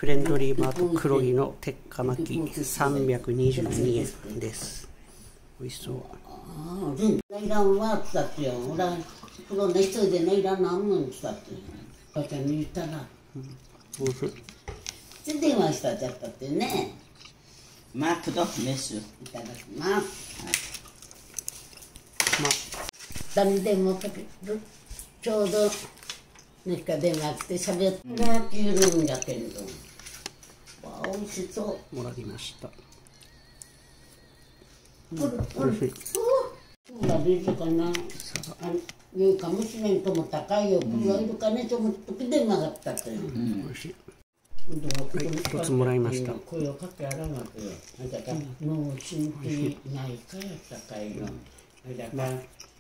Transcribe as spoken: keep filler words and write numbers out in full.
フレンドリーマート黒木の鉄火巻きさんびゃくにじゅうにえんです。美味しそう。 ああ、全然いらんわって言ったってよ。俺はプロの一人でねいらんのあんのにしたって。母ちゃんに言ったら。 美味しい。 全然電話したっちゃったってね。 マークドメス。 いただきます。 まあ、 誰にでもかける。ちょうど何か電話来て喋ってらって言うんだけれど。わあ、美味しそう。 もらいました。 美味しい。そうだ、リズかな。言うかもしれんとも高いよ。これはいるかねと思った時電話があったって。 美味しい。はい、一つもらいました。 声をかけあらなくよ。だから脳神経内科やったかいの。だから